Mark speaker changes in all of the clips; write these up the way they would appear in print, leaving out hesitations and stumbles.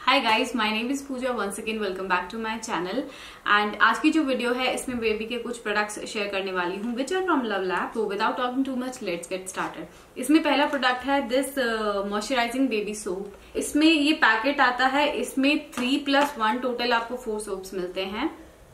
Speaker 1: Hi guys, my name is Pooja. Once again welcome back to my channel. And आज की जो video है इसमें बेबी के कुछ प्रोडक्ट्स शेयर करने वाली हूँ which are from Love Lab. तो without talking too much let's get started. इसमें पहला प्रोडक्ट है दिस मॉइस्चराइजिंग बेबी सोप। इसमें ये पैकेट आता है, इसमें 3+1 टोटल आपको 4 सोप्स मिलते हैं।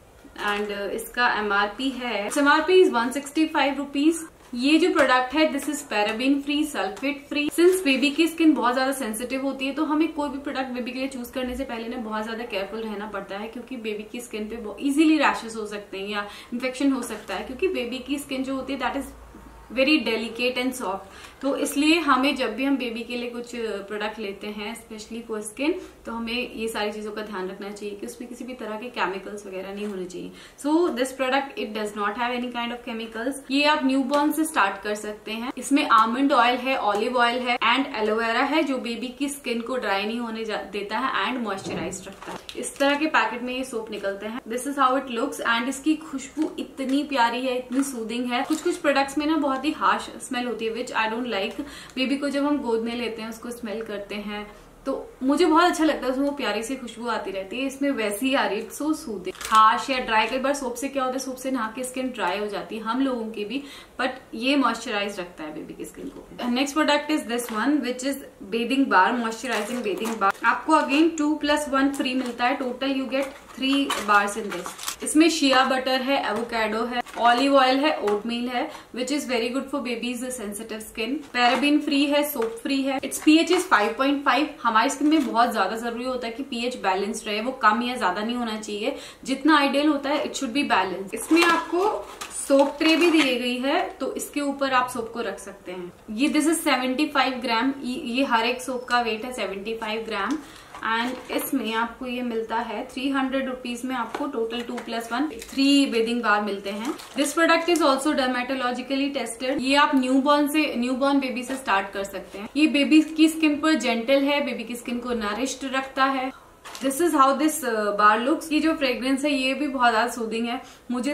Speaker 1: एंड इसका MRP है, MRP इज 165 रुपीज। ये जो प्रोडक्ट है this is paraben free, sulphate free. Since baby की स्किन बहुत ज्यादा सेंसिटिव होती है तो हमें कोई भी प्रोडक्ट बेबी के लिए चूज करने से पहले ना बहुत ज्यादा केयरफुल रहना पड़ता है, क्योंकि बेबी की स्किन पे इजीली रैशेस हो सकते हैं या इन्फेक्शन हो सकता है, क्योंकि बेबी की स्किन जो होती है that is very delicate and soft. तो इसलिए हमें जब भी हम बेबी के लिए कुछ प्रोडक्ट लेते हैं स्पेशली फॉर स्किन, तो हमें ये सारी चीजों का ध्यान रखना चाहिए कि उसमें किसी भी तरह के केमिकल्स वगैरह नहीं होने चाहिए। So this product it does not have any kind of chemicals. ये आप न्यूबॉर्न से स्टार्ट कर सकते हैं। इसमें आलमंड ऑयल है, ऑलिव ऑयल है एंड एलोवेरा है, जो बेबी की स्किन को ड्राई नहीं होने देता है एंड मॉइस्चराइज रखता है। इस तरह के पैकेट में ये सोप निकलते हैं। This is how it looks and इसकी खुशबू इतनी प्यारी है, इतनी सूदिंग है। कुछ कुछ प्रोडक्ट्स में ना बहुत ही हार्श स्मेल होती है which I don't like. Baby को जब हम गोद में लेते हैं उसको स्मेल करते हैं तो मुझे बहुत अच्छा लगता है, उसमें वो प्यारी सी खुशबू आती रहती है। इसमें वैसी ही आ रही है, सो सूदिंग। हार्श या ड्राई, कई बार सोप से क्या होता है, सोप से नहा के स्किन ड्राई हो जाती है हम लोगों की भी, बट ये मॉइस्चराइज रखता है बेबी की स्किन को। Next product is this one which is bathing bar, moisturizing bathing bar. आपको अगेन 2+1 फ्री मिलता है। Total you get 3 bars in this. इसमें शिया बटर है, एवोकाडो है, ऑलिव ऑयल है, ओटमील है which is very good for babies sensitive skin. Paraben free है, soap free है। It's pH is 5.5। हमारी स्किन में बहुत ज्यादा जरूरी होता है कि pH बैलेंस रहे, वो कम या ज्यादा नहीं होना चाहिए। जितना आइडियल होता है इट शुड बी बैलेंस। इसमें आपको सोप ट्रे भी दी गई है, तो इसके ऊपर आप सोप को रख सकते हैं। ये दिस इज 75 ग्राम। ये हर एक सोप का वेट है 75 ग्राम। एंड इसमें आपको ये मिलता है 300 रुपीज में। आपको टोटल 2+1 3 बेदिंग बार मिलते हैं। This product is also dermatologically tested. ये आप न्यूबॉर्न बेबी से स्टार्ट कर सकते हैं। ये बेबी की स्किन पर जेंटल है, बेबी की स्किन को नरिश्ड रखता है। This is how this bar looks. ये जो फ्रेग्रेंस है ये भी बहुत ज्यादा सूदिंग है।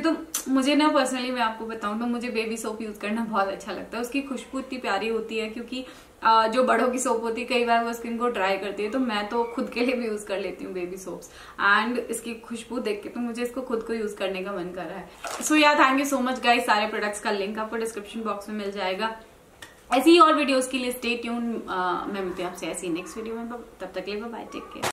Speaker 1: मुझे ना पर्सनली मैं आपको बताऊं तो मुझे बेबी सोप यूज करना बहुत अच्छा लगता है। उसकी खुशबू इतनी प्यारी होती है, क्योंकि जो बड़ों की सोप होती है कई बार वो स्किन को ड्राई करती है, तो मैं तो खुद के लिए भी यूज कर लेती हूँ बेबी सोप्स। एंड इसकी खुशबू देख के तो मुझे इसको खुद को यूज करने का मन कर रहा है। So yeah thank you so much guys. सारे प्रोडक्ट्स का लिंक आपको डिस्क्रिप्शन बॉक्स में मिल जाएगा। ऐसी ही और वीडियोस के लिए स्टे ट्यून। मैं मिलती हूँ आपसे ऐसी नेक्स्ट वीडियो में। तब तक के लिए बाय, टेक केयर।